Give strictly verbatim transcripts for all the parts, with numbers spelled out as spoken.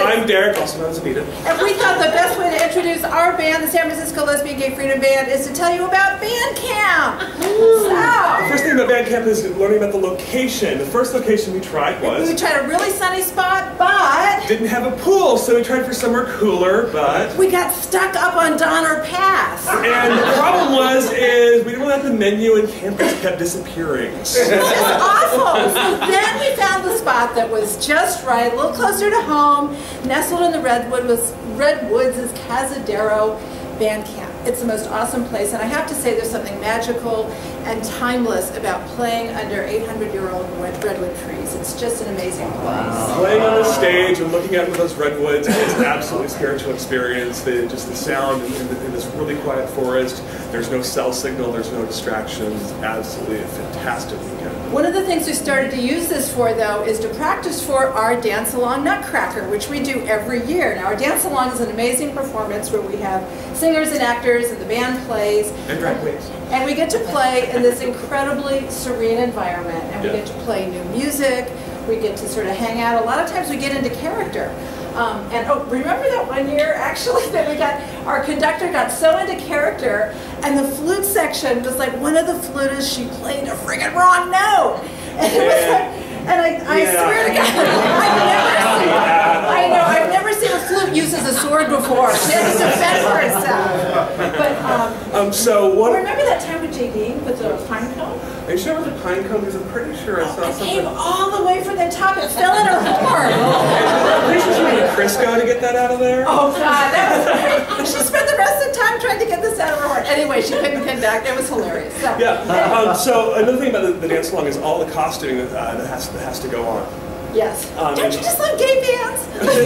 I'm Derek, also known as Anita. And we thought the best way to introduce our band, the San Francisco Lesbian Gay Freedom Band, is to tell you about band camp. So, the first thing about band camp is learning about the location. The first location we tried was... We tried a really sunny spot, but... didn't have a pool, so we tried for somewhere cooler, but... we got stuck up on Donner Pass. And the problem was, is we didn't really have the menu and campus kept disappearing. It was awful. So then we found the spot that was just right, a little closer to home, nestled in the Redwood was Redwoods is Cazadero Band Camp. It's the most awesome place, and I have to say there's something magical and timeless about playing under eight hundred year old redwood trees. It's just an amazing place. Wow. Playing on the stage and looking out into those redwoods is an absolutely spiritual experience. The, just the sound in, in, in this really quiet forest. There's no cell signal, there's no distractions. Absolutely a fantastic weekend. One of the things we started to use this for, though, is to practice for our dance-along Nutcracker, which we do every year. Now, our dance-along is an amazing performance where we have singers and actors and the band plays. And drag queens. And we get to play in this incredibly serene environment, and we yeah. get to play new music, we get to sort of hang out. A lot of times we get into character. Um, and oh, remember that one year, actually, that we got, our conductor got so into character, and the flute section was like, one of the flutists, she played a friggin' wrong note. And it was like, and I, I yeah. swear to God, I've never seen, I know, I've never seen a flute use as a sword before. She had to defend herself. But, um, um, so what? remember that time with J D with the pine cone? Are you sure it was a pine cone? Because I'm pretty sure I saw I something. came all the way from the top. It fell in her horn. I'm pretty sure she went to Crisco to get that out of there. Oh, God, that was great. She spent the rest of the time trying to get this out of her horn. Anyway, she couldn't conduct. It was hilarious. So, yeah. Um, so another thing about the, the dance along is all the costuming that, uh, that, has, that has to go on. yes. Um, Don't you just love gay bands?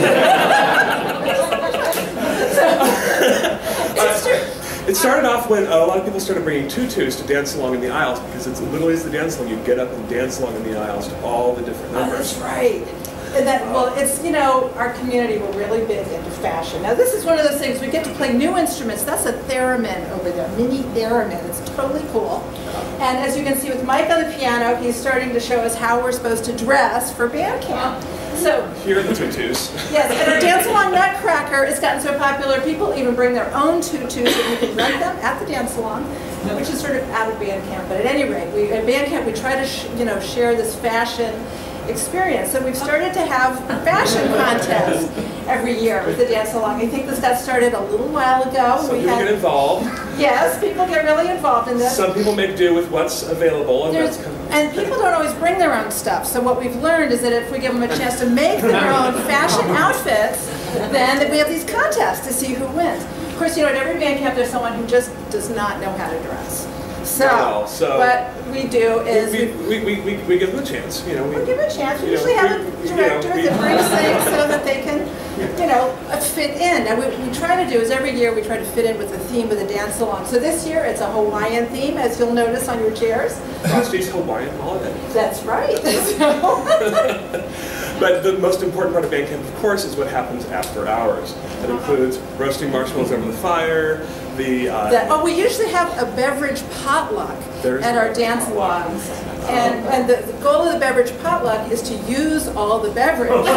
So, it's true. It started off when uh, a lot of people started bringing tutus to dance along in the aisles, because it's literally as the dance along. You get up and dance along in the aisles to all the different Oh, numbers. that's right. And that, well, it's, you know, our community, we're really big into fashion. Now, this is one of those things, we get to play new instruments. That's a theremin over there, mini theremin. It's totally cool. And as you can see with Mike on the piano, he's starting to show us how we're supposed to dress for band camp. So, here are the tutus. yes, and our Dance Along Nutcracker has gotten so popular, people even bring their own tutus and you can rent them at the Dance Along, which is sort of out of band camp. But at any rate, we, at band camp we try to sh you know, share this fashion experience. So we've started to have fashion contests every year with the Dance Along. I think this got started a little while ago. Some we people had, get involved. Yes, people get really involved in this. Some people make do with what's available. And, that's kind of and people don't always bring their own stuff. So what we've learned is that if we give them a chance to make their own fashion outfits, then we have these contests to see who wins. Of course, you know, at every band camp there's someone who just does not know how to dress. So, well, so what we do is we, we, we, we, we give them a chance. You know, we, we give them a chance. We you usually know, have we, a director you know, we, that brings things so that they can, you know, fit in. And what we try to do is every year we try to fit in with the theme of the dance along. So this year it's a Hawaiian theme, as you'll notice on your chairs. Frosty's Hawaiian holiday. That's right. But the most important part of band camp, of course, is what happens after hours. That includes roasting marshmallows over the fire, the... Uh, that, oh, we usually have a beverage potluck at our dance alongs. And, and the, the goal of the beverage potluck is to use all the beverage. So,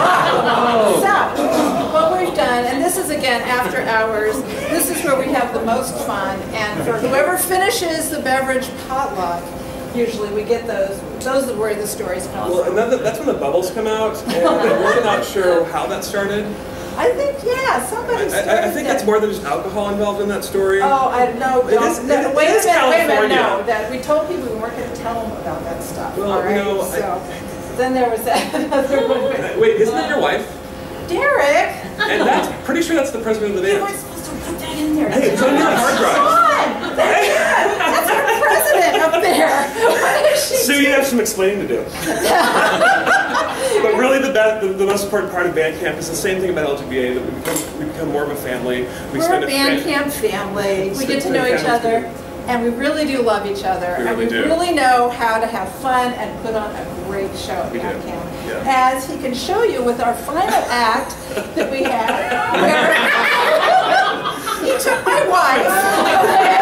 what we've done, and this is again after hours, this is where we have the most fun. And for whoever finishes the beverage potluck, usually we get those. Those are where the stories come well, from. and then that's when the bubbles come out, and I'm really not sure how that started. I think, yeah, somebody started I, I think that's more than just alcohol involved in that story. Oh, I no, It don't, is- no, it- wait it a is minute, wait a minute, no. California. That we told people we weren't going to tell them about that stuff. Well, all right? you know, so I- then there was that other one. Wait, isn't that your wife? Derek. And that's pretty sure that's the president of the You band. weren't supposed to put that in there. Hey, it's on your hard drive. Come on, that's, that's our president up there. What is she So you have some explaining to do. But really, the, best, the, the most important part of band camp is the same thing about L G B A, that we become, we become more of a family. We We're spend a band fan camp family. We spend get to know each families other, together. and we really do love each other. We and really we do. really know how to have fun and put on a great show at We band do. camp. Yeah. As he can show you with our final act that we had, where he took my wife.